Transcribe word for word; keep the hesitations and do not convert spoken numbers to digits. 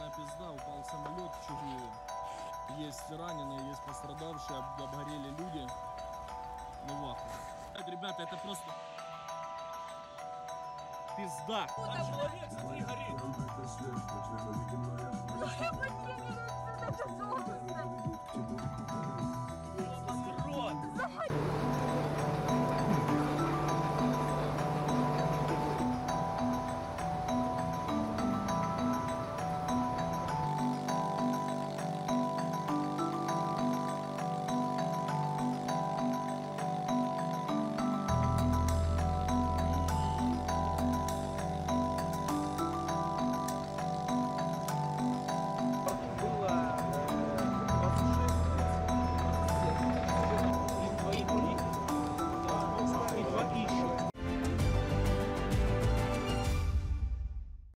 полная пизда, упал самолет в Чугуеве. Есть раненые, есть пострадавшие, обгорели люди. Ну в ахуе. Ребята, это просто пизда. Там человек, смотри, горит.